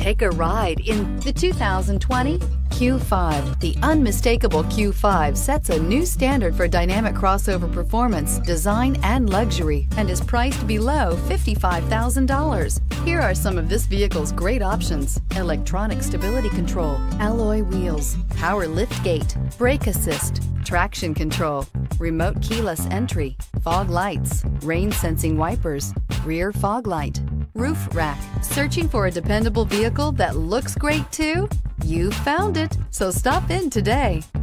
Take a ride in the 2020 Q5. The unmistakable Q5 sets a new standard for dynamic crossover performance, design, and luxury, and is priced below $55,000. Here are some of this vehicle's great options: electronic stability control, alloy wheels, power liftgate, brake assist, traction control, remote keyless entry, fog lights, rain sensing wipers, rear fog light, roof rack. Searching for a dependable vehicle that looks great too? You found it, so stop in today.